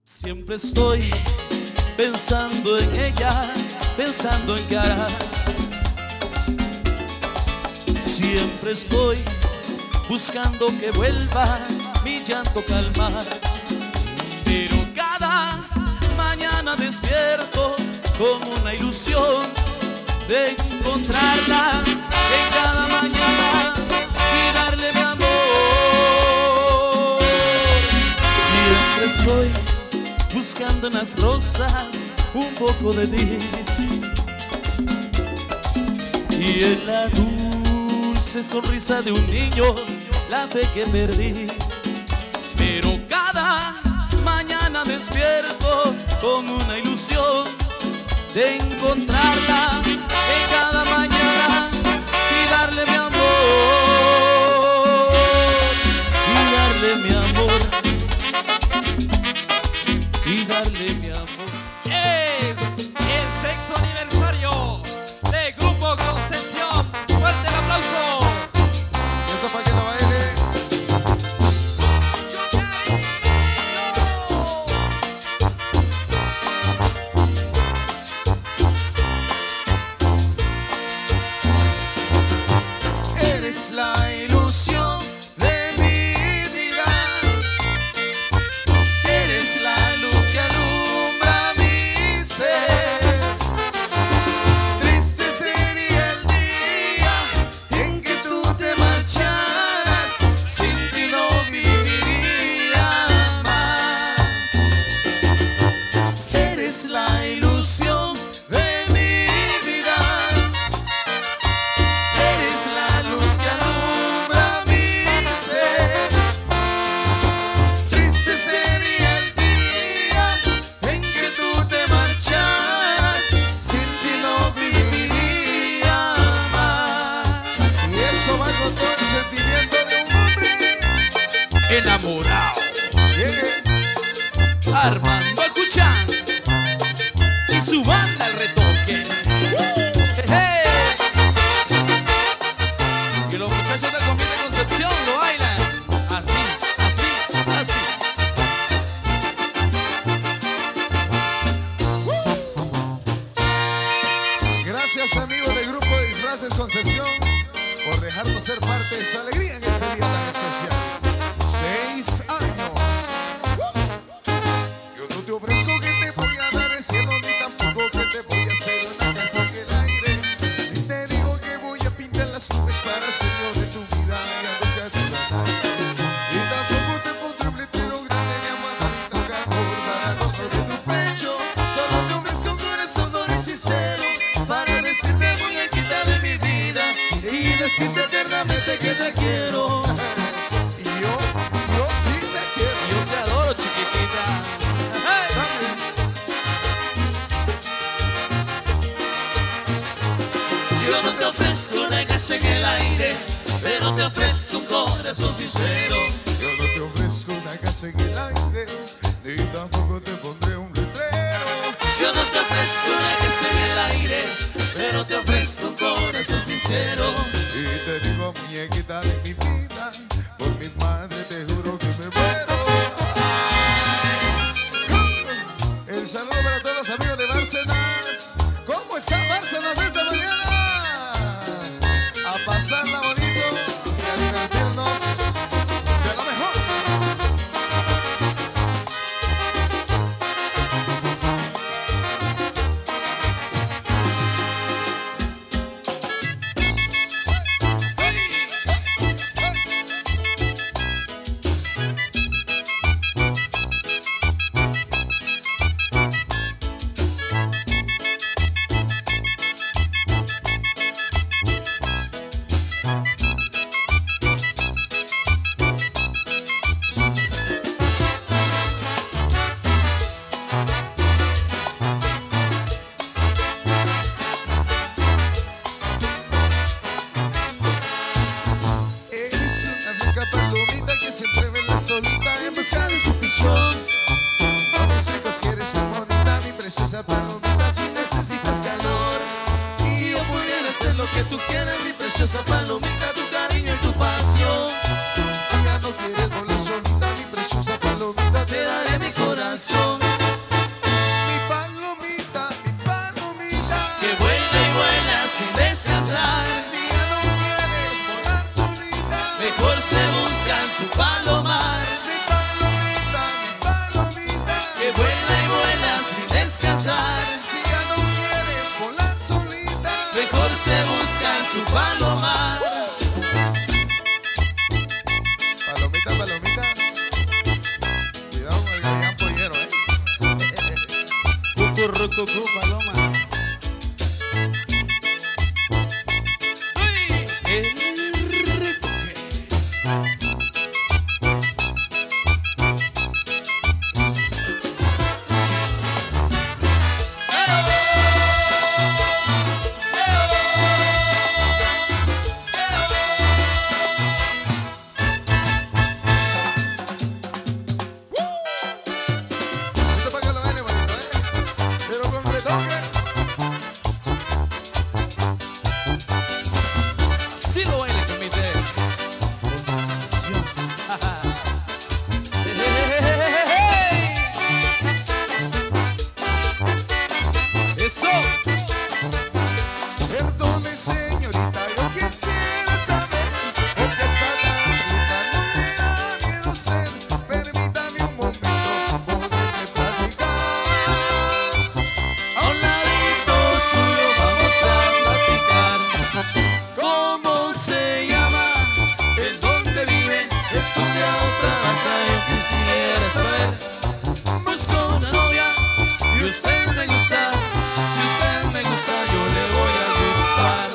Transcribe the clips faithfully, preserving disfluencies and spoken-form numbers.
Siempre estoy pensando en ella, pensando en qué hará. Siempre estoy buscando que vuelva mi llanto calmar. Pero cada mañana despierto con una ilusión de encontrarla en cada mañana y darle mi amor. Siempre estoy buscando en las rosas un poco de ti y en la dulce sonrisa de un niño la fe que perdí. Pero cada mañana despierto con una ilusión de encontrarla en cada mañana y darle mi amor, y darle mi amor, y darle mi amor. Es el sexto aniversario de Grupo Concepción. Fuerte el aplauso. Esto para que lo baile. Eres la ilusión de mi vida. Eres la luz que alumbra mi ser. Triste sería el día en que tú te marcharas, sin ti no viviría más. Eres la ilusión de mi vida. Eres la luz que alumbra mi ser. Triste sería el día en que tú te marcharas, sin ti no viviría más. Y eso va con todo el sentimiento de un hombre Enamorado, ¿Quién es? Armando Cuchán y su banda El Retoque. Hey. Que los muchachos del Comité Concepción lo bailan así, así, así. Gracias, amigos del Grupo de Disfraces Concepción, por dejarnos ser parte de su alegría en este día tan especial. Seis años. Yo no te ofrezco que te voy a dar el cielo, ni tampoco que te voy a hacer una casa en el aire. Ni te digo que voy a pintar las nubes para el Señor de tu vida y a nunca te dará. Y tampoco te pondré un letrero grande de amarradito calor para el rostro de tu pecho. Solo te ofrezco un corazón duro y sincero para decirte muñequita de mi vida y decirte eternamente que te quiero. Y yo, yo sí te quiero. Yo te adoro, chiquitita. Hey. Yo no te ofrezco una casa en el aire, pero te ofrezco un corazón sincero. Yo no te ofrezco una casa en el aire, ni tampoco te pondré un letrero. Yo no te ofrezco una casa en el aire, pero te ofrezco un corazón sincero. Y te digo, muñequita de mi vida, por mi madre te juro que me muero. El saludo para todos los amigos de Bárcenas. ¿Cómo está Bárcenas esta mañana? A pasarla bonito y a divertirnos de lo mejor. Cucú, paloma. Uy, el retoque. Esto para que lo baile bonito, ¿eh? Pero con retoque. Sí lo baila, comité. Concepción. Eso. Perdone, señorita, yo quisiera saber por qué está tan segura. No le da miedo ser. Permítame un momento poderle platicar. A un ladito suyo vamos a platicar. ¿Cómo se llama? ¿En dónde vive? ¿Estudia o trabaja? Yo quisiera saber. Busco una novia y usted me gusta. Si usted me gusta, yo le voy a gustar.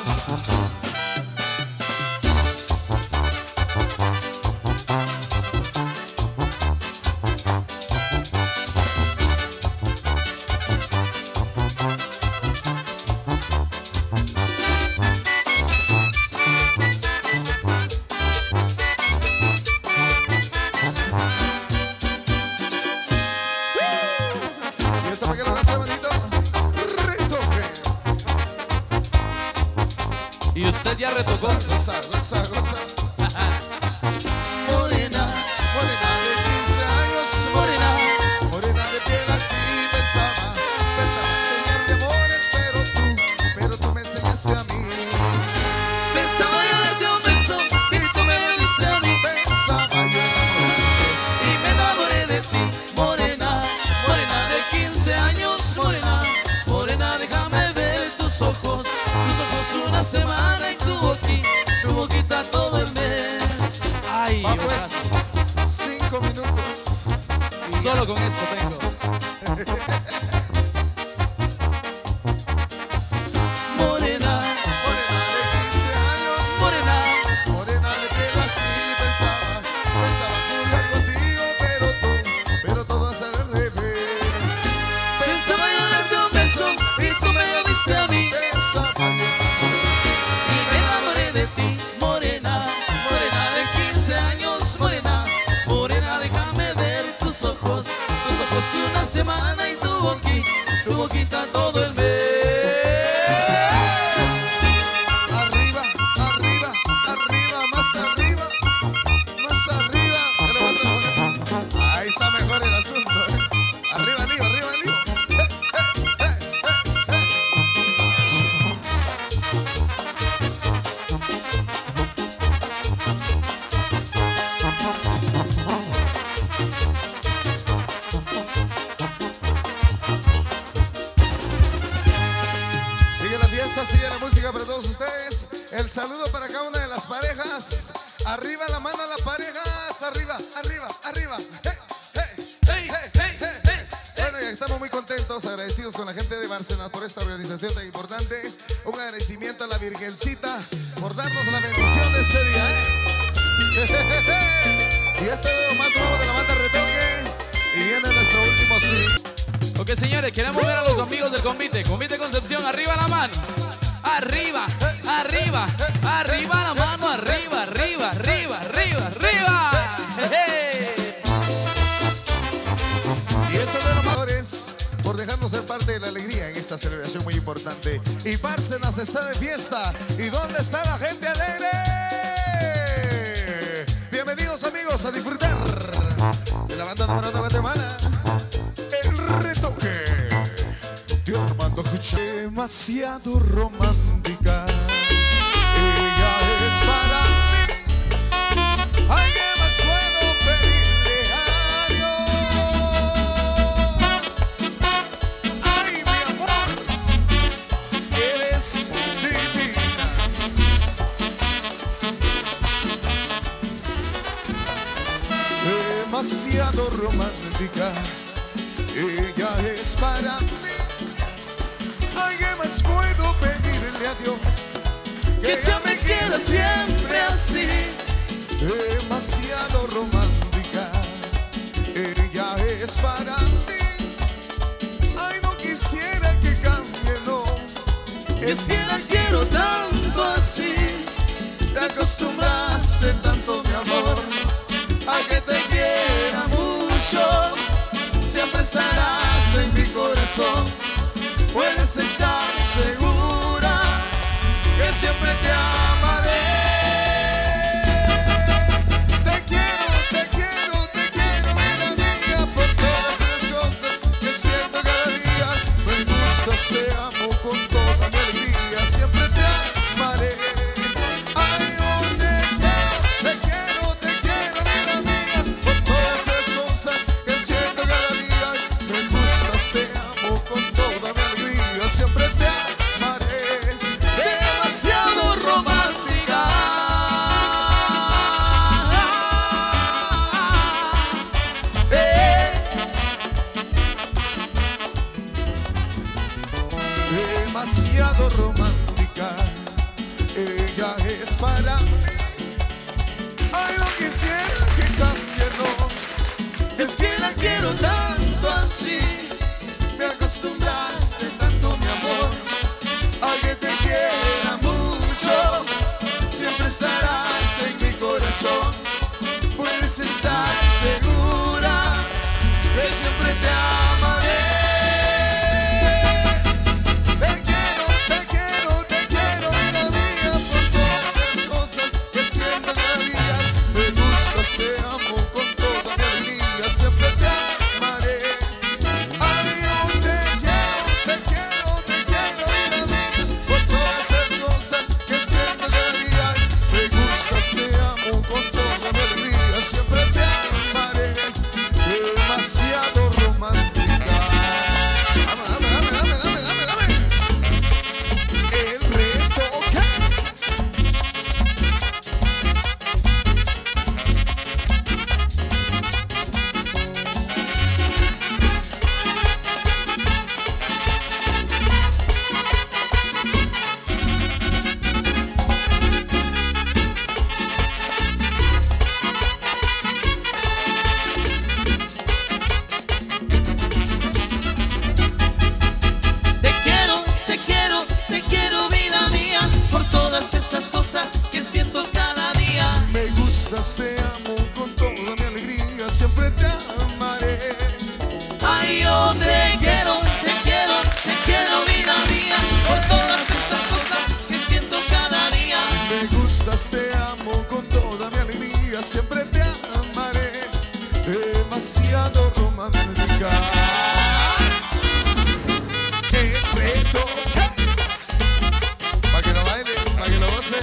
Y esto para que lo hace bonito. Retoque. Y usted ya retocó. Gozar, gozar, gozar. Morena, morena de quince años, morena, morena de piel así pensaba, pensaba enseñarme amores, pero tú, pero tú me enseñaste a mí. Pensaba yo darte un beso y tú me lo diste a mí. Pensaba yo enamorarte. Y me enamoré de ti, morena, morena de quince años, morena, morena, déjame ver tus ojos, tus ojos una semana y tu boquita, tu boquita todo el mes. Ay, Va pues, cinco minutos. Y solo con eso tengo. Morena, morena de quince años, morena, morena de piel así pensaba, pensaba jugar contigo, pero tú, pero todo es al revés. pensaba yo darte un beso y tú me lo diste a mí. Pensaba yo enamorarte. Y me enamoré de ti, morena, morena de quince años, morena, morena, déjame ver tus ojos, tus ojos una semana y tu boquita, tu boquita todo el mes. Arriba, arriba, arriba, más arriba, más arriba. Ya le falta poner. Ahí está mejor el asunto, ¿eh? Arriba, lío, arriba, lío. Eh, eh, eh, eh, eh. Sigue la fiesta, sigue la música para todos ustedes. El saludo para cada una de las parejas. Arriba la mano a las parejas. Arriba, arriba, arriba. Eh, eh, Hey, eh, hey, eh. hey, Bueno, ya estamos muy contentos, agradecidos con la gente de Bárcenas por esta organización tan importante. Un agradecimiento a la Virgencita por darnos la bendición de este día, ¿eh? Y este es lo más nuevo de la banda Retoque. Y viene nuestro último sí. Ok, señores, queremos ver a los amigos del Convite. Convite Concepción, arriba la mano. Arriba, arriba, arriba la mano, arriba, arriba, arriba, arriba, arriba. Hey, hey. Y este de los mayores por dejarnos ser parte de la alegría en esta celebración muy importante. Y Bárcenas está de fiesta. ¿Y dónde está la gente alegre? Bienvenidos amigos a disfrutar de la banda número uno de Guatemala, El Retoque de Armando Cucha. Demasiado romántica, ella es para mí. Ay, ¿qué más puedo pedirle a Dios? Ay, mi amor, eres divina. Demasiado romántica, ella es para mí. más puedo pedirle a Dios? Que ella me quiera siempre así. Demasiado romántica, ella es para mí. Ay, no quisiera que cambie, no. Es que la quiero tanto así. Te acostumbraste tanto, mi amor, a que te quiera mucho. Siempre estarás en mi corazón. Puedes estar segura que siempre te amaré. Te quiero, te quiero, te quiero, vida mía, por todas las cosas que siento cada día. Me gustas, te amo con toda mi alegría. Siempre te amaré. Ay, yo te quiero, te quiero, te quiero, vida mía, por todas las cosas que siento cada día. Me gustas, te amo con toda mi alegría. Siempre te amaré. Demasiado romántica. Eh. Demasiado romántica, ella es para mí. Ay, no quisiera que cambie, no. Es que la quiero tanto así. Me acostumbraste tanto, mi amor, a que te quiera mucho. Siempre estarás en mi corazón. Puedes estar segura que siempre te amaré. Te quiero, te quiero, te quiero, vida mía, por todas las cosas que siento cada día. Me gustas, te amo con toda mi alegría. Siempre te amaré. Ay, yo te quiero, te quiero, te quiero, vida mía, por todas las cosas que siento cada día. Me gustas, te amo con toda mi alegría. Siempre te amaré. Demasiado romántica. Dame, dame, dame, dame, dame, dame, dame. El reto, ¿qué? Te quiero, te quiero, te quiero, vida mía, por todas estas cosas que siento cada día. Me gustas, te amo con toda mi alegría. Siempre te amaré. Ay, yo te quiero, te quiero, te quiero, vida mía, por todas estas cosas que siento cada día. Me gustas, te amo con toda mi alegría. Siempre te amaré. Demasiado romántica. El reto, ¿qué? Pa' que lo baile, pa' que lo goce.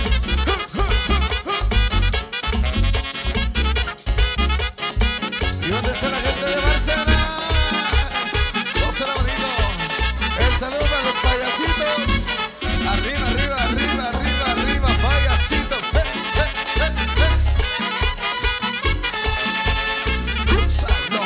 ¿Y dónde está la gente de Barcelona? Gózala bonito. El saludo a los payasitos. Arriba, arriba, arriba, arriba, arriba, payasitos. Ven, ven, ven, ven. Cruzalo.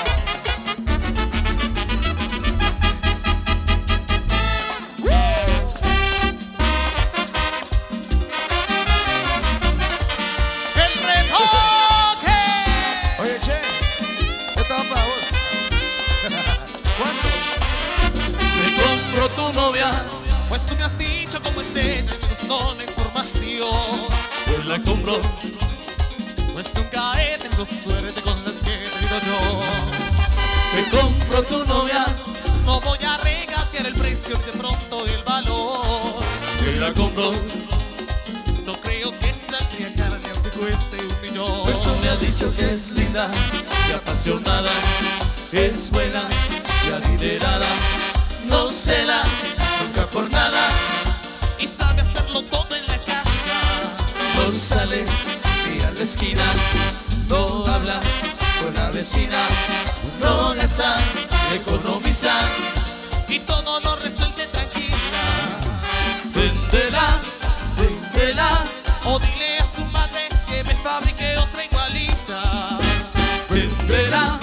¡El retoque! Oye, che, esto va para vos. ¿Cuánto? Me compro tu novia, Pues tú me has dicho cómo es ella y me gustó la información. yo la compro. Pues nunca he tenido suerte con las que he tenido yo. Me compro tu novia, No voy a regatear el precio ni de pronto el valor. yo la compro. No creo que saldría cara ni aunque cueste un millón. Pues tú me has dicho que es linda y apasionada, es buena y adinerada, no cela nunca por nada, Y sabe hacerlo todo en la casa. no sale ni a la esquina, no habla con la vecina, no gasta, economiza, Y todo lo resuelve tranquila. véndela, véndela, O dile a su madre que me fabrique otra igualita. véndela,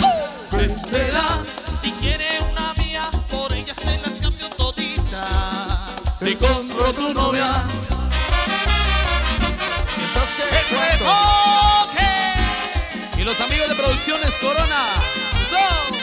véndela. Si quiere una mía, por ella se las cambio toditas. te compro tu novia. Entonces, ¿qué? ¡El ¿Cuánto? retoque! Y los amigos de Producciones Corona. ¡Eso!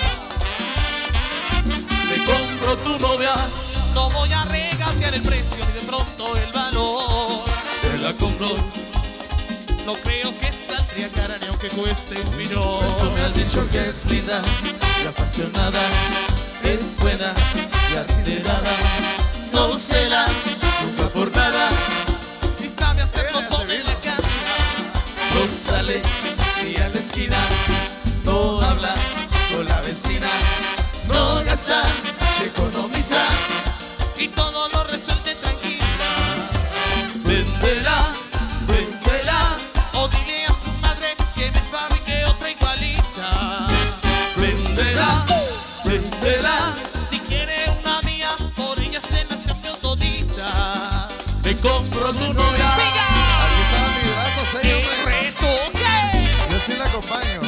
Te compro tu novia. No voy a regatear el precio ni de pronto el valor. Te la compro. No creo que saldría cara ni aunque cueste un millón. Pues tú me has dicho que es linda y apasionada, es buena y adinerada. No cela nunca por nada. Y sabe hacerlo todo en la casa. No sale ni a la esquina. No habla con la vecina. No gasta, se economiza. Y todo lo resuelve tranquila. Véndela, véndela, O dile a su madre que me fabrique otra igualita. véndela, véndela. Si quiere una mía, por ella se las cambio toditas. Me compro tu novia. Aquí están mis brazos, ¡Qué ¿eh, hombre? retoque! Yo sí la acompaño.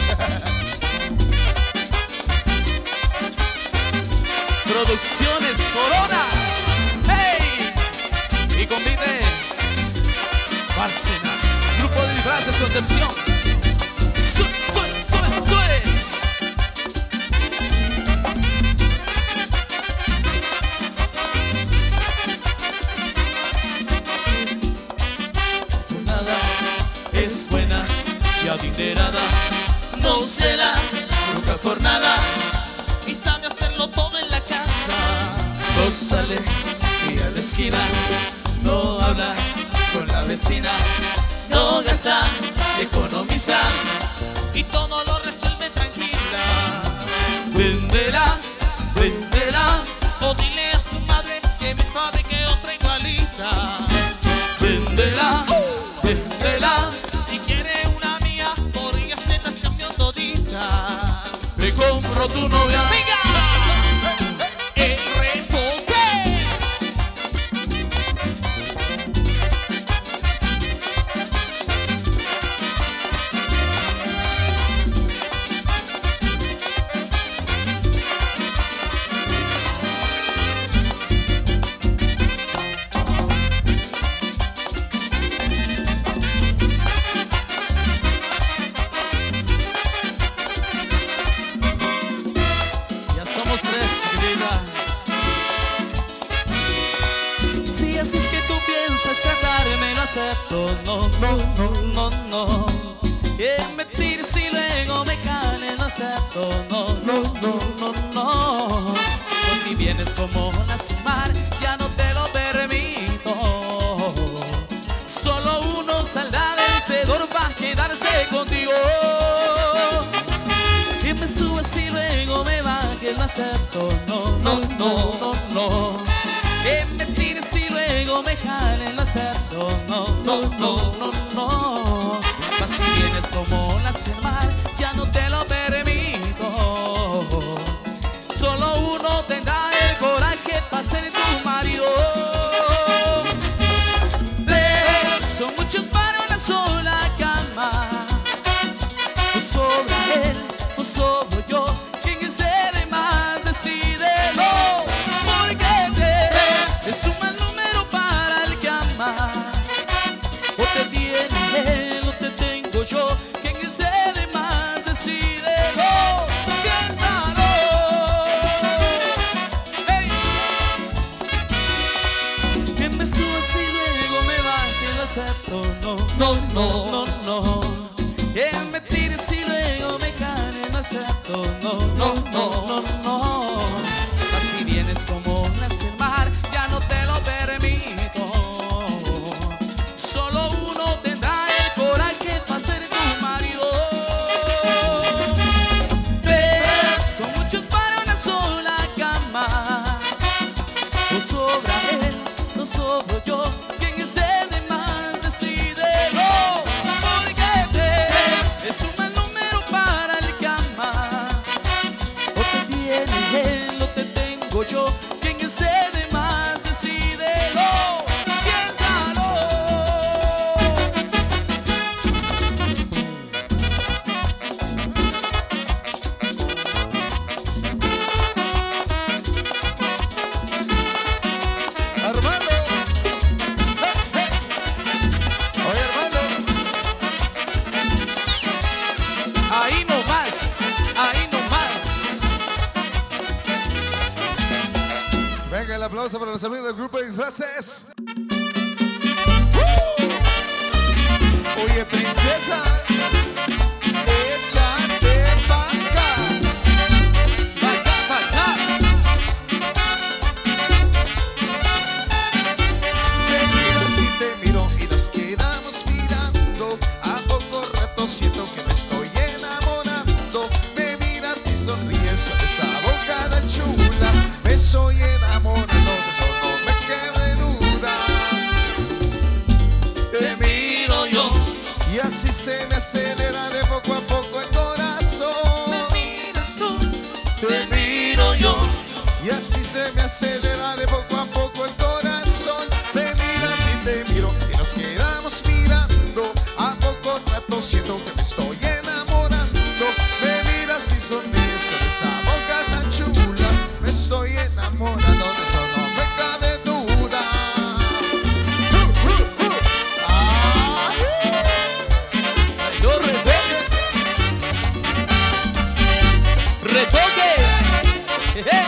Producciones Corona. ¡Hey! Y convite Barcenas, Grupo de Disfraces Concepción. ¡Sue, sue, sue, sue! Nada es buena, si adinerada, no cela nunca por nada. Y sabe hacerlo todo en la casa. No sale ni a la esquina, no habla con la vecina, no gasta, economiza. Y todo lo resuelve tranquila. Véndela, véndela, O dile a su madre que me fabrique otra igualita. véndela, véndela. Si quiere una mía, por ella se las cambio toditas. Te compro tu novia. ¡Venga! ¡El retoque! Ya somos tres, querida. Si así es que tú piensas tratarme, lo acepto. No, no, no, no, no. Que mentir si luego me jale, lo acepto. No, no, no, no, no. Si vienes como una mar, ya no te lo permito. Solo uno saldrá vencedor para quedarse contigo. Que me subas y luego me bajes, no acepto. No, no, no, no, no. Que mentir si luego me jalen, no acepto. No, no, no, no, no. Mas si vienes como las el mar, ya no te lo permito. Solo uno tendrá el coraje para ser tu marido. Tres son muchos para una sola cama. No sobra él, no sobro yo. Quien excede más, decídelo. Porque tres es un mal número para el que ama. O te viene él o te tengo yo. Quien excede más, decídelo. Piénsalo. Hey. Que me subas y luego me baje, lo acepto. No, no, no, no, no. Que me tires y luego me jale, no acepto. No, no, no, no, no. Así vienes como las el mar, ya no te lo permito. Solo uno tendrá el coraje para ser tu marido. Tres son muchos para una sola cama. No sobra él, no sobro yo. Quien excede más, decídelo. Porque tres es un mal número para el que ama. O te tiene él o te tengo yo. Quien excede más, decídelo. Piénsalo. Armando. el aplauso para los amigos del grupo de disfraces. Oye, princesa, échate pa' acá. Pa' acá, pa' acá. Me miras y te miro y nos quedamos mirando. A poco rato siento que me estoy enamorando. Me miras y sonríes con esa boca tan chula. Me estoy enamorando, de eso no me cabe duda. Te miro yo y así se me acelera de poco a poco el corazón. Me miras tú, Te miro yo y así se me acelera de poco a poco el corazón. Me miras y te miro y nos quedamos mirando. A poco rato siento que me estoy enamorando. Me miras y sonríes con esa boca tan chula. Me estoy enamorando, de eso no me cabe duda. Uh, uh, uh. Ah, Yo retoque. Retoque. Jeje.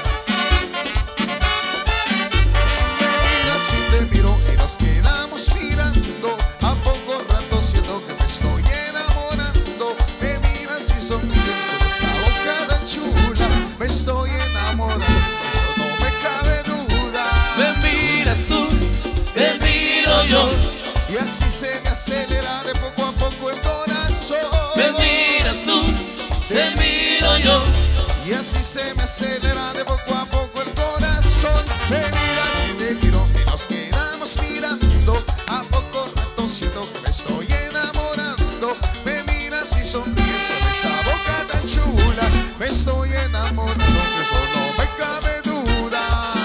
Me miras y te miro y nos quedamos mirando. A poco rato siento que me estoy enamorando. Me miras y sonríes con esa boca tan chula. Me estoy enamorando, de eso no me cabe duda. me miras tú, te miro yo. Y así se me acelera de poco a poco el corazón. Me miras tú, te miro yo. Y así se me acelera de poco a poco el corazón. Me miras y te miro y nos quedamos mirando. A poco rato siento que me estoy enamorando. Me miras y sonríes con esa boca tan chula. Me estoy enamorando, de eso no me cabe duda.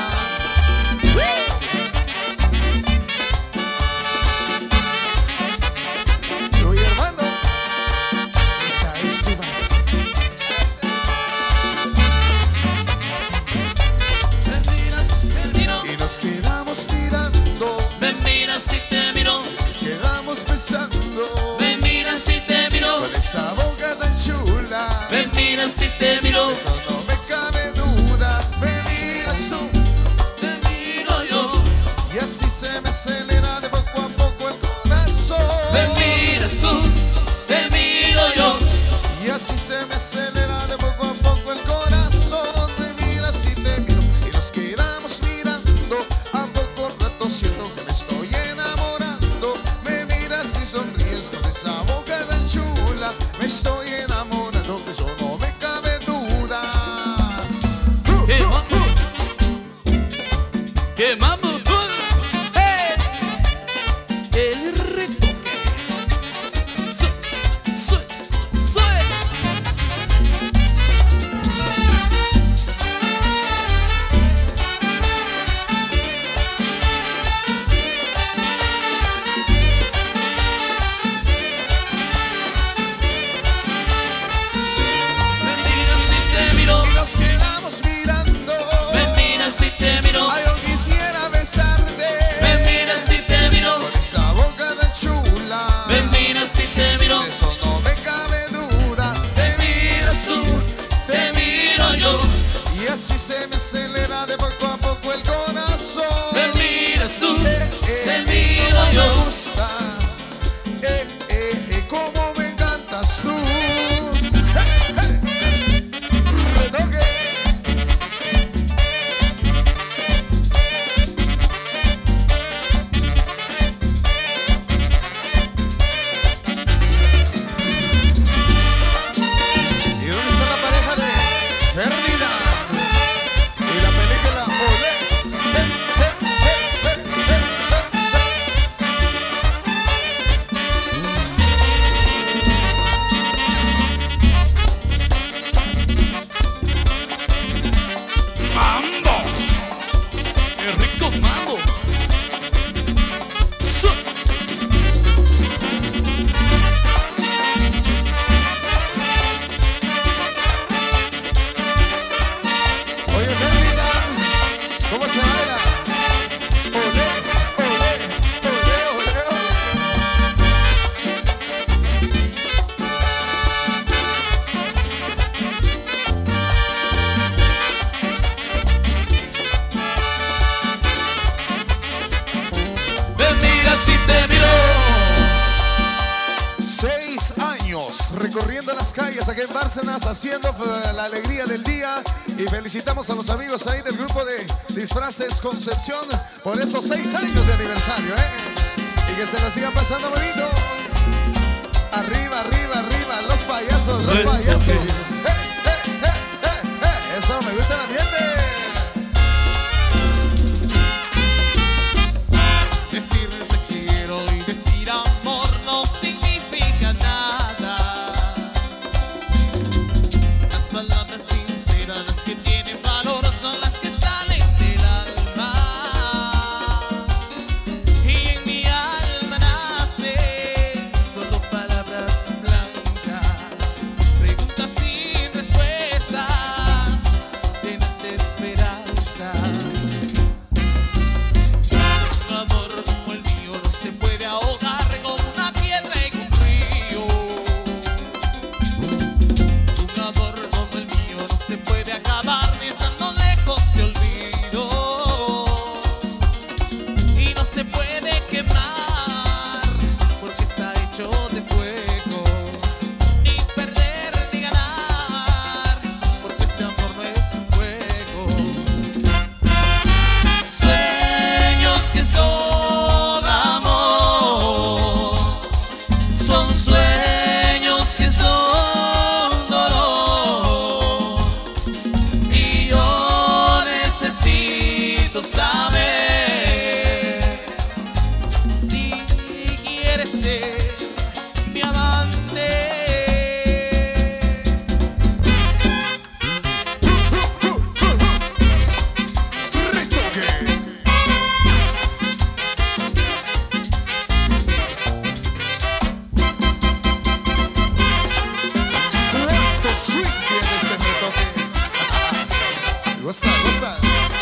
Oye, hermano, esa es tu madre. Me miras, me miro, Y nos quedamos mirando, me miras y te miro. nos quedamos besando. Me miras y te miro, Con esa boca tan chula, me miras y te miro. de eso no me cabe duda. Me miras tú Te miro yo, y así se me acelera de poco a poco el corazón. me miras tú, te miro yo. Y así se me acelera de poco a poco el corazón. Me miras y te miro y nos quedamos mirando. A poco rato siento que me estoy enamorando. Me miras y sonríes con esa boca tan chula. Me estoy enamorando, de eso no me cabe duda. Quemamos. Quemamos. Hey. El retoque. Sue, sue, sue. Me miras y te miro, Y nos quedamos mirando. me miras y te miro. Ay, yo quisiera besarte. Me miras y te miro, Con esa boca tan chula. me miras y te miro. De eso no me cabe duda. Te miras tú, te miro yo. Y así se me acelera de poco a poco el corazón. Me miras tú, Eh, te eh, miro cómo me yo. gusta. Eh, eh, eh, cómo me encantas tú. Eh, eh. Retoque. ¿Y dónde está la pareja de Ferdinand? Y la película Olé. Bárcenas haciendo la alegría del día. Y felicitamos a los amigos ahí del grupo de Disfraces Concepción por esos seis años de aniversario, ¿eh? Y que se la sigan pasando bonito. Arriba, arriba, arriba, los payasos, los payasos. Eh, eh, eh, eh, eh. Eso, me gusta el ambiente. Decir te quiero y decir amor no significa nada. Las palabras sinceras, las que tienen valor, son las que salen del alma. Y en mi alma nace solo palabras blancas, preguntas sin respuestas, llenas de esperanza. Un amor como el mío no se puede ahogar con una piedra en un río. Un amor como el mío no se puede acabar ni estando lejos de olvido. Y no se puede quemar porque está hecho de fuego. Ni perder ni ganar porque ese amor no es un juego. Sueños que son amor, son sueños que son dolor. Y yo necesito saber si quieres ser mi amante. Retoque. Cuánto swing tiene ese retoque. Goza, goza.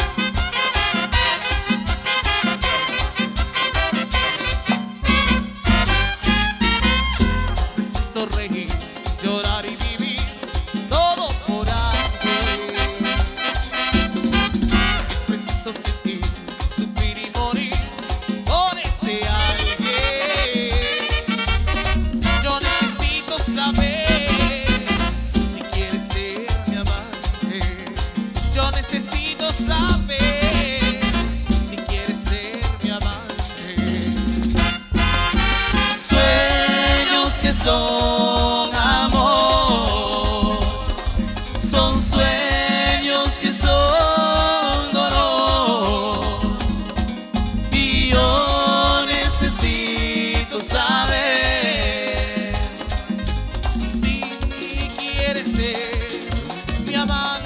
Es preciso reír, llorar y vivir todo por alguien. Es preciso sentir, sufrir y morir por ese alguien. Yo necesito saber si quieres ser mi amante. Yo necesito saber si quieres ser mi amante. Sueños que son amor, son sueños que son dolor. Y yo necesito saber si quieres ser mi amante.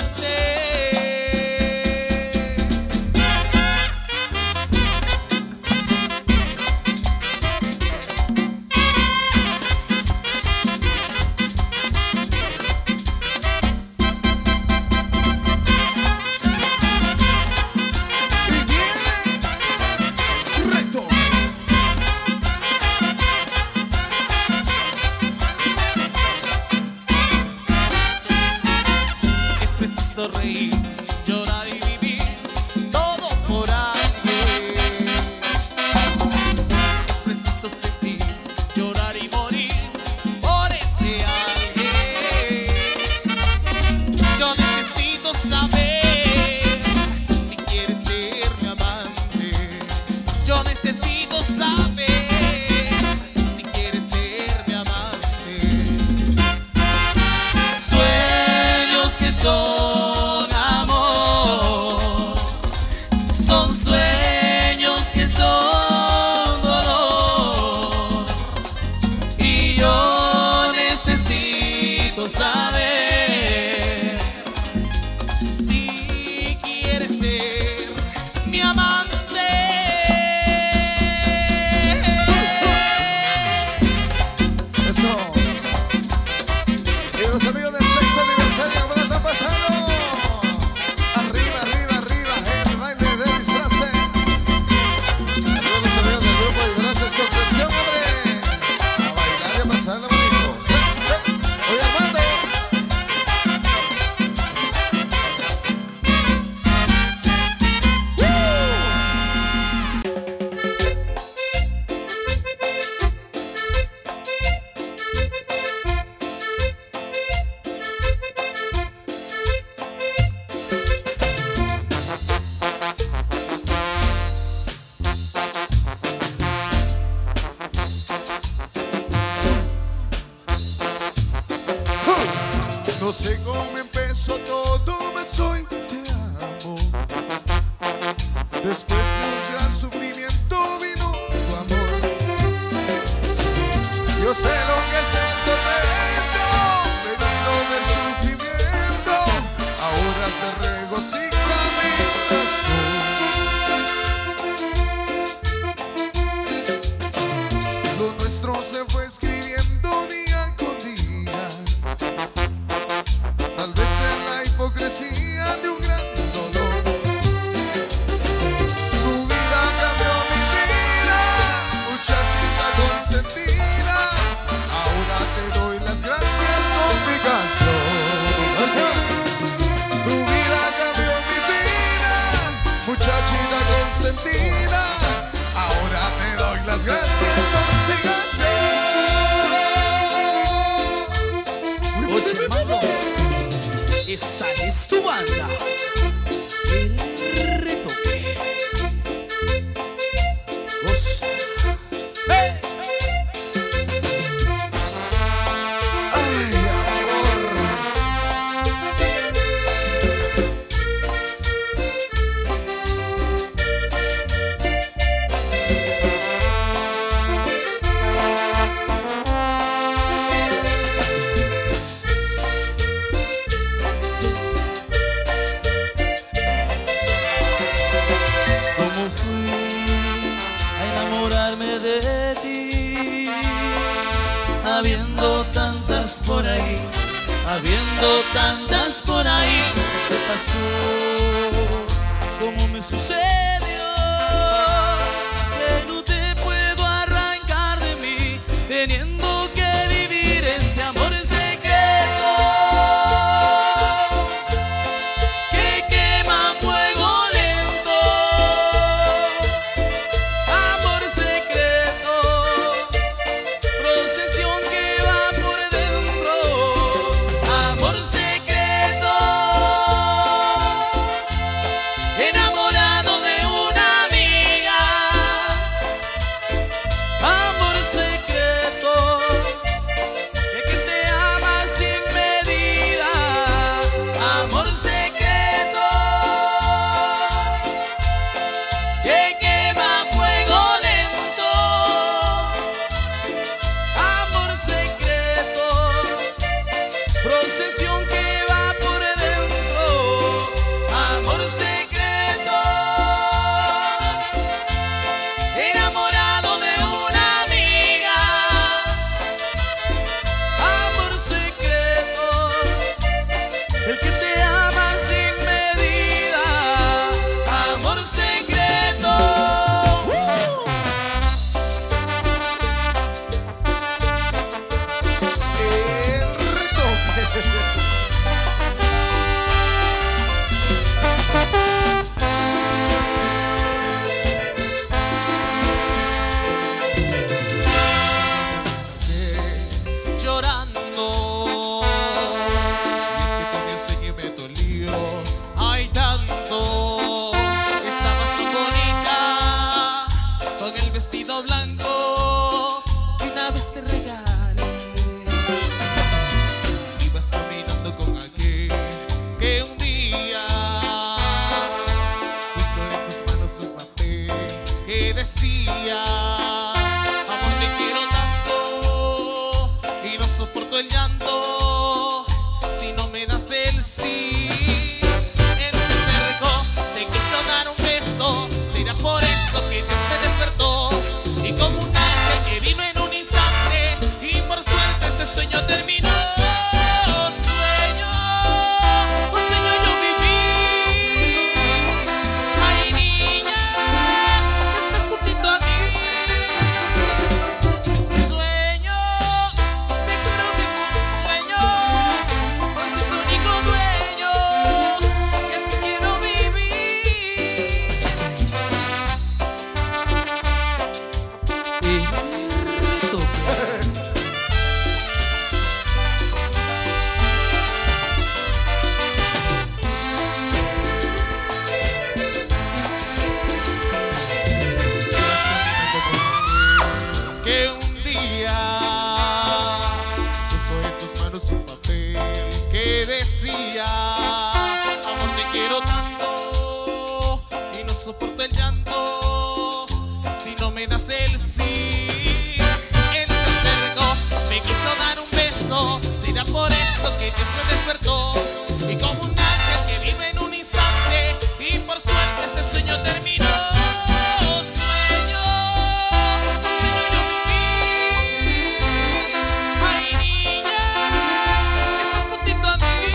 Después de un gran sufrimiento vino tu amor. Yo sé lo que es el tormento, venido del sufrimiento. Ahora se regocija mi corazón. Lo nuestro se fue escribiendo día con día, tal vez en la hipocresía de un gran dolor. Tu vida cambió mi vida, muchachita consentida. Ahora te doy las gracias con mi canción. Tu vida cambió mi vida, muchachita consentida. Ahora te doy las gracias con mi canción. Oye, hermano, esta es tu banda. El retoque. Goza. ¡Hey! Ay, amor. ¿Cómo fui a enamorarme de ti? Habiendo tantas por ahí, habiendo tantas por ahí. ¿Qué pasó? ¿Cómo me sucedió? Que no te puedo arrancar de mí, teniendo que vivir este amor en secreto que quema a fuego lento. Amor secreto, procesión que va por dentro. Amor secreto, enamorado noches me despertó y como un ángel que vive en un instante y por suerte este sueño terminó. Sueño, sueño yo viví. Ay niña, estás juntito a mí.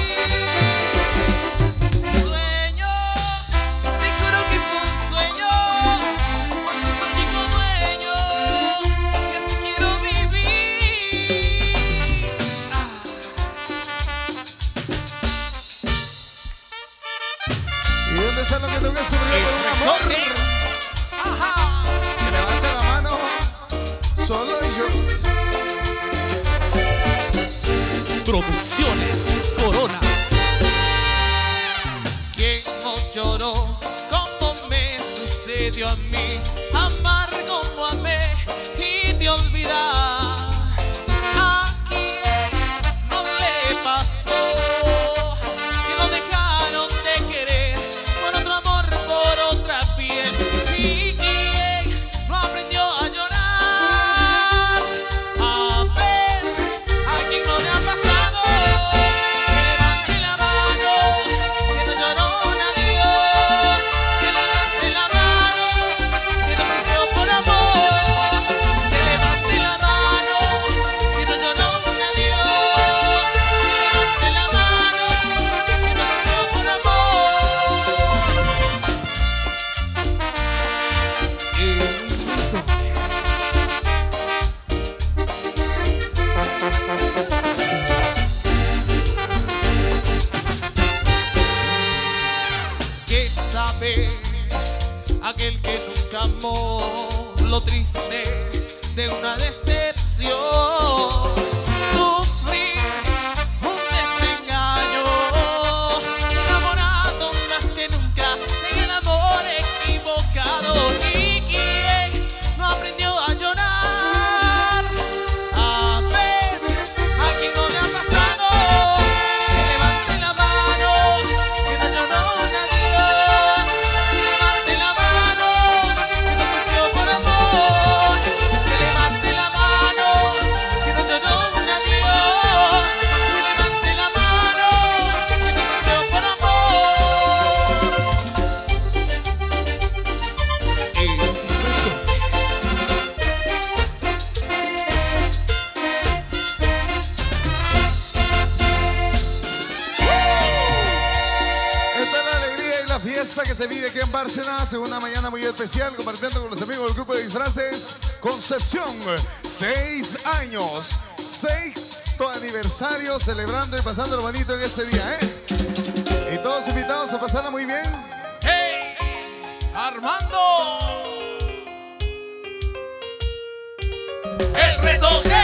Sueño, te juro que fue un sueño. ¿Eso es lo que tengo que sufrir por un amor? Ajá. Que levante la mano. Solo yo. Producciones Corona. ¿Quién no lloró como me sucedió a mí? Amar como amé y te olvidar. ¿A quién no le pasó? Que lo dejaron de querer por otro amor, por otra piel. ¿Y quién no aprendió a llorar? A ver, ¿a quién no le ha pasado? Que levante la mano, que no lloró un adiós. Que levante la mano, que no sufrió por amor. Que levante la mano, que no lloró un adiós. Que levante la mano, que no sufrió por amor. ¿Qué sabe aquel que nunca amó lo triste de una decepción? Sufrir un desengaño, enamorado más que nunca en el amor equivocado. ¿Y quién no aprendió a llorar? A ver, ¿a quién no le ha pasado? Que levante la mano, que no lloró un adiós. Que levante la mano, que no sufrió por amor. Que levante la mano, que no lloró un adiós. Que levante la mano, que no sufrió por amor. Esta es la alegría y la fiesta que se vive aquí en Bárcenas en una mañana muy especial, compartiendo con los amigos del grupo de disfraces Concepción. Seis años, sexto aniversario, celebrando y pasando lo bonito en este día, ¿eh? Y todos invitados a pasarla muy bien. ¡Hey! ¡Armando! El retoque.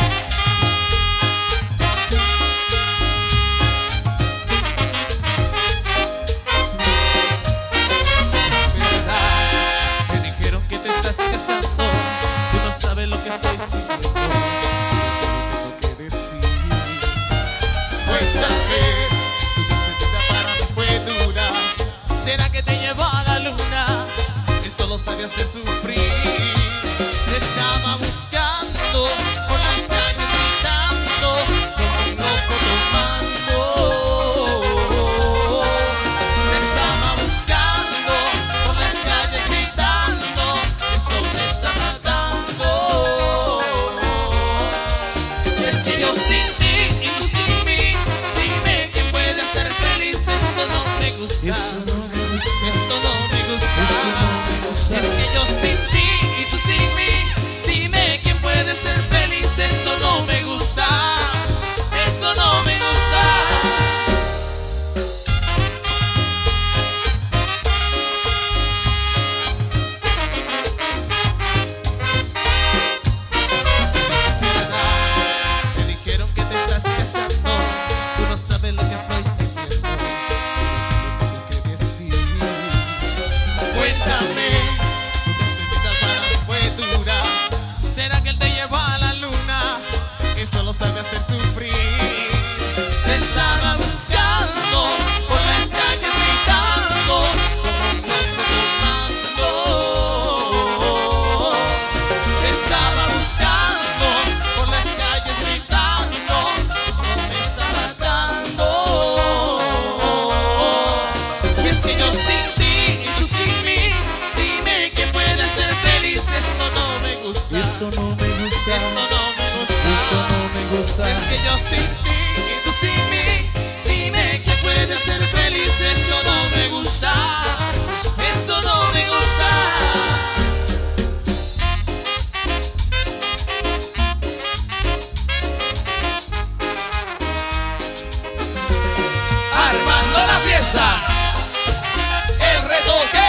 Me dijeron que te estás casando, tú no sabes lo que estoy sintiendo. Yo tengo que decir. Cuéntame, tu despedida para mí fue dura. ¿Será que te llevó a la luna? Él solo sabe hacer sufrir. Te estaba buscando por las calles gritando, como un loco tomando. Te estaba buscando por las calles gritando, eso me está matando. Es que yo sin ti y tú sin mí, dime quién puede ser feliz. Esto no me gusta, Eso no me gusta. esto no me gusta. Eso no me gusta. Es que yo sin ti y tú sin mí, dime quién puede ser feliz. Eso no me gusta, eso no me gusta. Me dijeron que te estás casando, tú no sabes lo que estoy sintiendo. Yo tengo que decir. Cuéntame, tu despedida para mí fue dura. ¿Será que él te llevó a la luna? Él solo sabe hacer sufrir. Te estaba buscando por las calles gritando, como un loco tomando. Te estaba buscando por las calles gritando, esto me está matando. sin ti y tú sin mí. Dime que puedes ser feliz. Eso no me gusta. Eso no me gusta. Eso no me gusta. Eso no me gusta. Es que yo sin ti y tú sin mí. Dime que puedes ser feliz. Eso no me gusta. Eso no me gusta. Armando la fiesta, el retoque.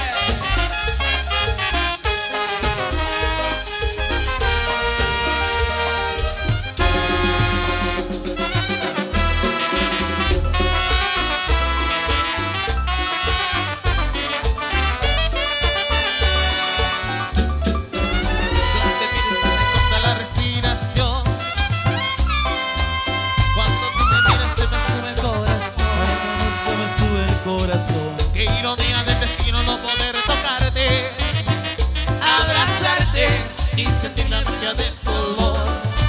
Te pides se te corta la respiración. Cuando tú me miras se me sube el corazón. Se me sube el corazón. Qué ironía del destino no poder tocarte, abrazarte y sentir la magia de su olor.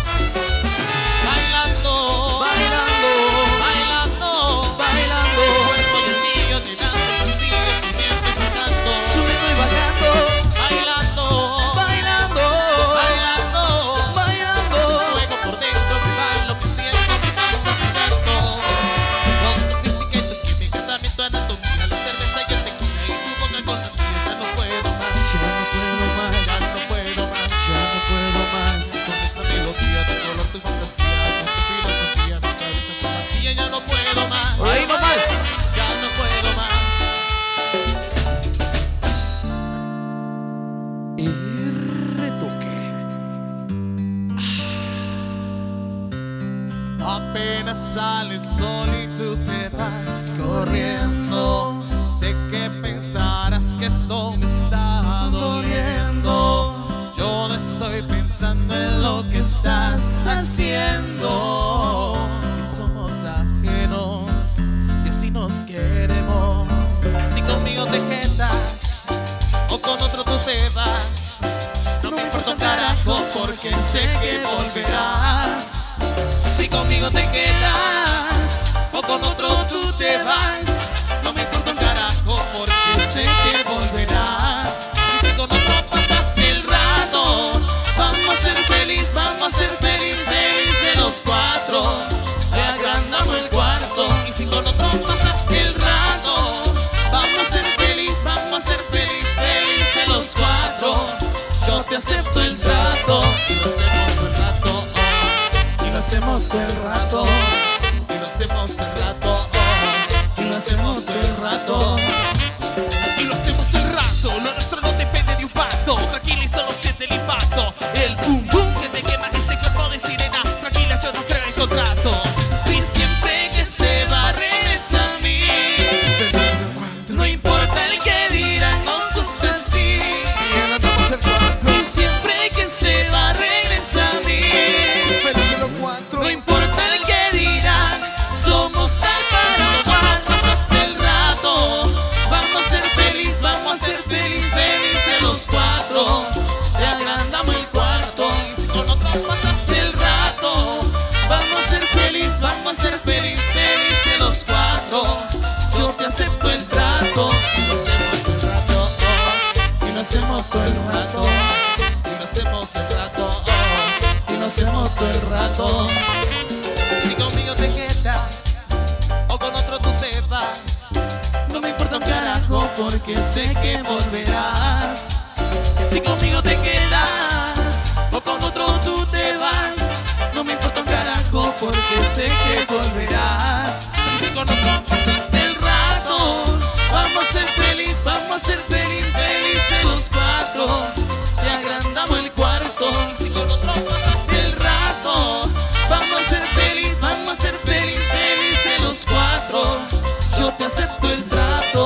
Bailando, Bailando, bailando, bailando, cuerpo de niño llenando vacíos y siempre buscando. subiendo y bajando, Bailando, bailando, bailando, bailando. fuego por dentro me va enloqueciendo, me vas afectando. Con tu física y tu química, también tu anatomía, la cerveza y el tequila y tu boca con la mía. Ya no puedo más, Ya no puedo más, ya no puedo más. ya no puedo más. Con esa melodía, tu color, tu fantasía, con tu filosofía, mi cabeza está vacía, ya no puedo más. Ahí no más. Ya no puedo más. El retoque. Apenas sale el sol y tú te vas corriendo. Sé que pensarás que esto me está doliendo. Yo no estoy pensando en lo que estás haciendo. Si somos ajenos y así nos queremos. Si conmigo te quedas o con otro tú te vas, no me importa un carajo porque sé que volverás. Si conmigo te quedas o con otro tú te vas, no me importa un carajo porque sé que volverás. Y si con otro pasas el rato, vamos a ser feliz, vamos a ser feliz, felices los cuatro. Le agrandamos el cuarto. Y si con otro pasas el rato, vamos a ser feliz, vamos a ser feliz, felices los cuatro. Yo te acepto el trato y lo hacemos todo el rato. Oh. Y lo hacemos todo el rato. Y lo hacemos todo el rato. Oh. Y lo hacemos todo el rato. Y lo hacemos todo el rato. Lo nuestro no depende de un pacto. Tranquila y solo siente el impacto. El boom boom que te quema ese cuerpo de sirena. Tranquila, yo no creo en contratos. Si siempre que se va regresa a mí, no importa el que dirán, nos gusta así. Y levantamos el cuarto. Si siempre que se va regresa a mí, Felices los cuatro. no importa el que dirán, somos tal para cual. Pasas el rato, vamos a ser feliz, vamos a ser feliz, felices los cuatro. Te agrandamos el cuarto. Y si con otros pasas el rato, vamos a ser feliz, vamos a ser feliz, felices los cuatro. Yo te acepto el trato. Y lo hacemos todo el rato. Y lo hacemos todo el rato. Y lo hacemos todo el rato. Si conmigo te quedas o con otro tú te vas, no me importa un carajo porque sé que volverás. Si conmigo te quedas o con otro tú te vas, no me importa un carajo porque sé que volverás. Y si con otro pasas el rato, vamos a ser feliz, vamos a ser feliz, felices los cuatro. Y agrandamos el cuarto. Y si con otro pasas el rato, vamos a ser feliz, vamos a ser feliz, felices los cuatro. Yo te acepto el trato.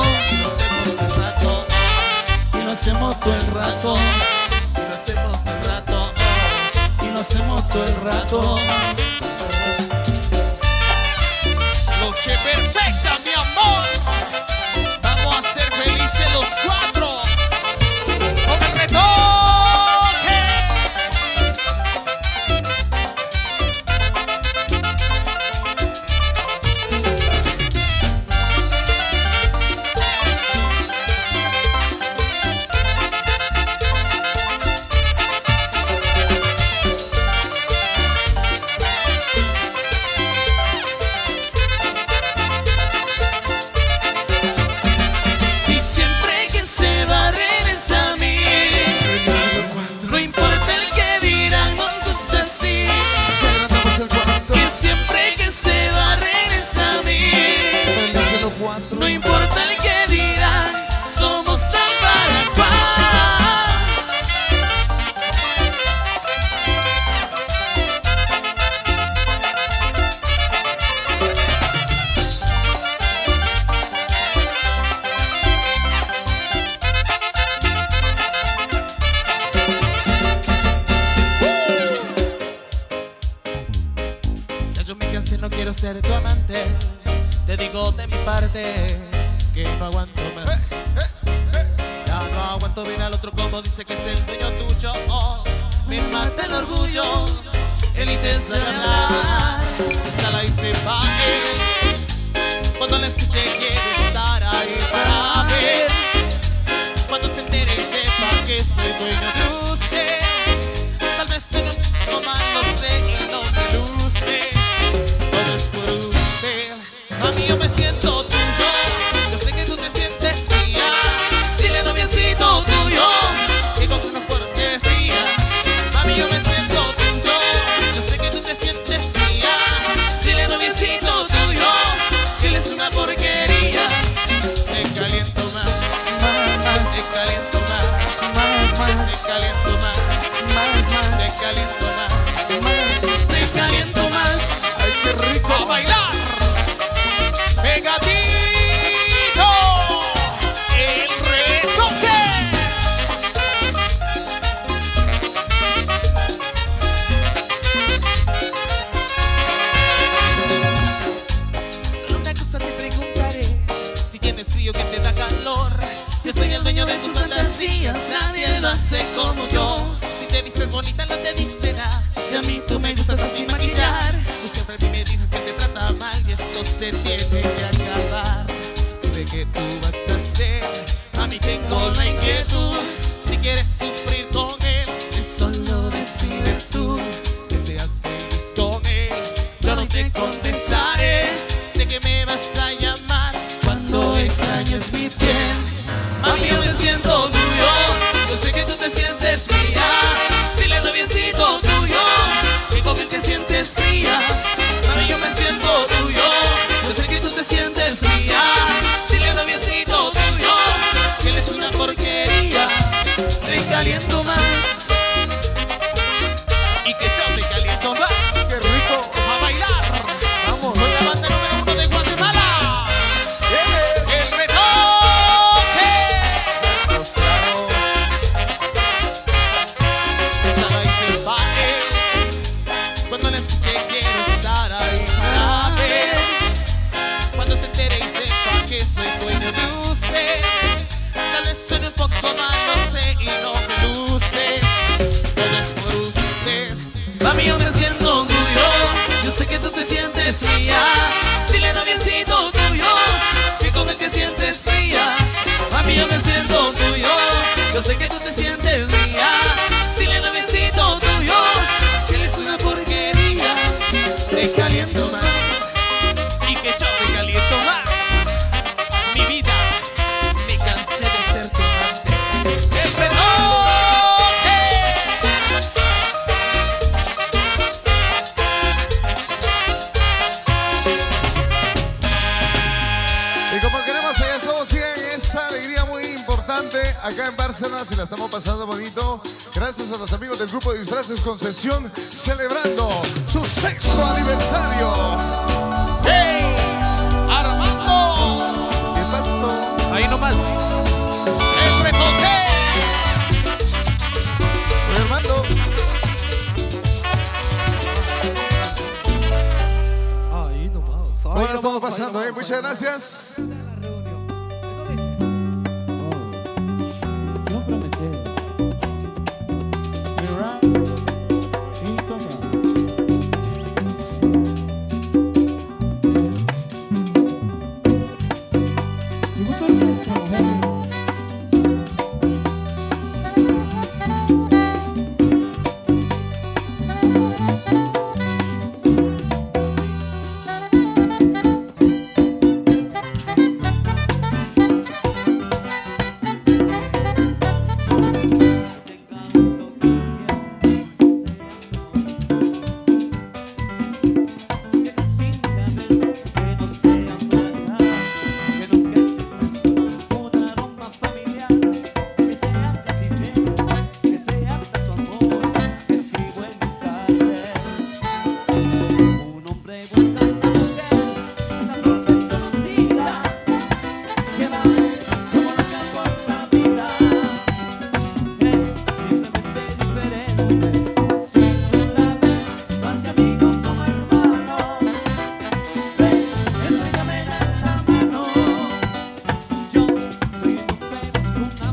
Y lo hacemos todo el rato. Y lo hacemos todo el rato. Y lo hacemos todo el rato. Noche perfecta, mi amor. Vamos a ser felices los cuatro. Con el retoque. quiero ser tu amante. Te digo de mi parte que no aguanto más. Ya no aguanto ver al otro como dice que es el dueño tuyo. Oh, me mata el orgullo, él y te sabe hablar. Esta la hice pa' él. Cuando la escuché quiero estar ahí para ver. Cuando se entere y sepa que soy dueño de usted. Tal vez soy un poco mal, no sé, y no me luce. Todo es por usted. Mami, yo me siento tuyo. Yo sé que tú te sientes mía. Dile noviecito tuyo que con una fuerte fría. Mami, yo me siento tuyo. Yo sé que tú te sientes mía. Dile noviecito tuyo que él es una porquería. Te caliento más, te caliento más, te caliento más, te caliento más, te caliento más. Ay, qué rico. A bailar, pegadito, el retoque. Solo una cosa te preguntaré, si tienes frío que te da calor. Yo soy el dueño de tus fantasías, nadie lo hace como yo. Si te vistes bonita no te dice nada, y a mí tú me gustas hasta sin maquillar. Tú siempre a mí me dices que te trata mal y esto se tiene que acabar. ¿De qué tú vas a hacer? A mí tengo la inquietud. Si quieres sufrir con él, eso lo decides tú. Que seas feliz con él, yo no te contestaré. Sé que me vas a llamar cuando extrañes mi piel. Mami, yo me siento tuyo. Yo sé que tú te sientes fría. Dile noviecito tuyo que con él te sientes fría. Mami, yo me siento tuyo. Yo sé que tú te sientes fría. Dile noviecito tuyo que él es una porquería. Te caliento más y que yo te caliento más. Qué rico. A bailar. Vamos. Soy la banda número uno de Guatemala. Yes. El retoque. Pues claro. Esa la hice pa' él. Cuando la escuché quiero estar ahí para ver. Cuando se entere y sepa que soy dueño de usted. Tal vez suene un poco mal, no sé, y no me luce. Todo es por usted. Mami, yo me siento tuyo. Yo sé que tú te sientes fría. Dile noviecito tuyo que con él te sientes fría. Mami, yo me siento tuyo. Yo sé que tú te sientes mía. Dile noviecito tuyo que él es una porquería. Te caliento más y que yo te caliento más. Mi vida, me cansé de ser tu amante. ¡El retoque! Y como queremos, allá estamos en esta alegría muy importante acá en Bárcenas y la estamos pasando bonito. Gracias a los amigos del grupo de Disfraces Concepción celebrando su sexto aniversario. ¡Hey! ¡Armando! ¿Qué pasó? Ahí nomás. ¡El retoque! Oye, Armando. Ahí nomás. ¿Cómo la estamos pasando? Eh? Muchas gracias. Yo prometí. Mira y toma. ¿Te gusta el disco, mujer?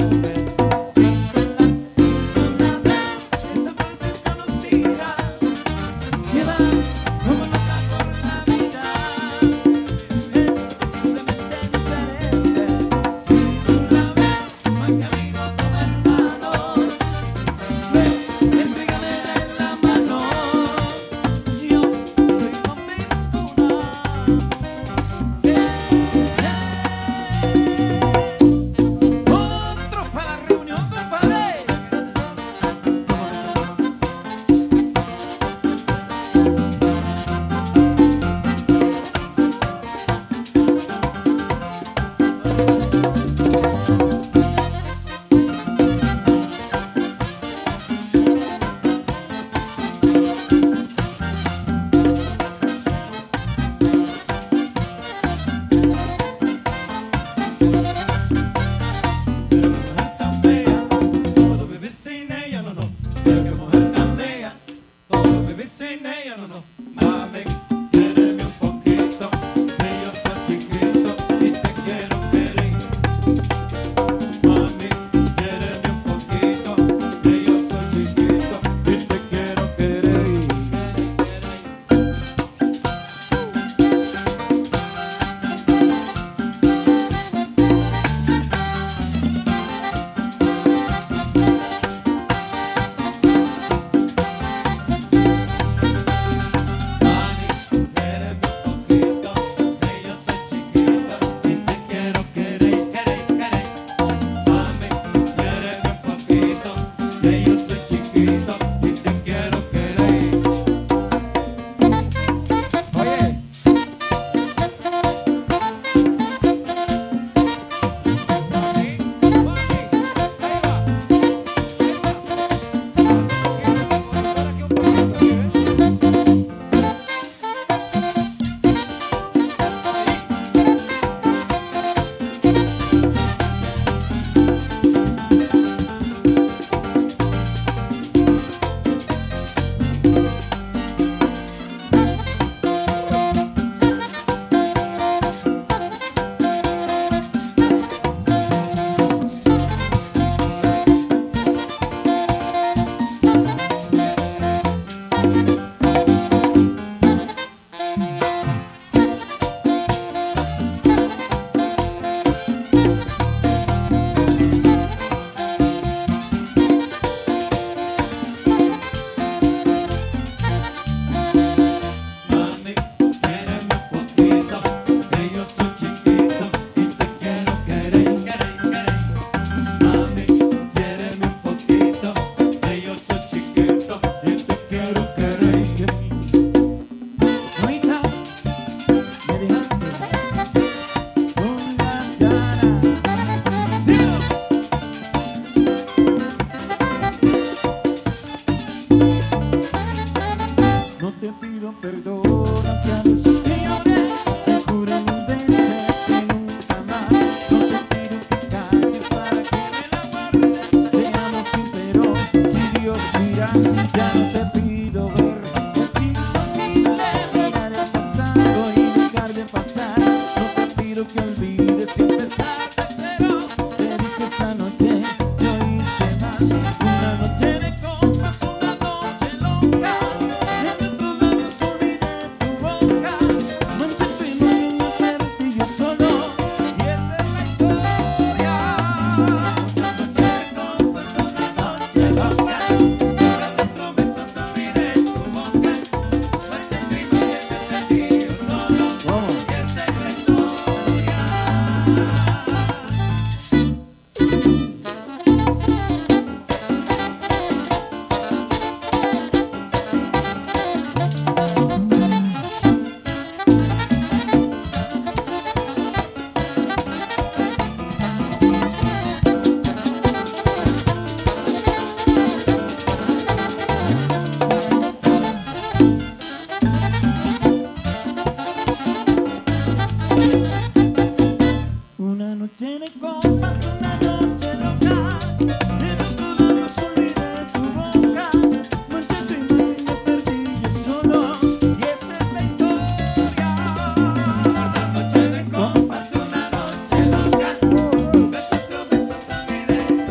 Una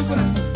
corazón.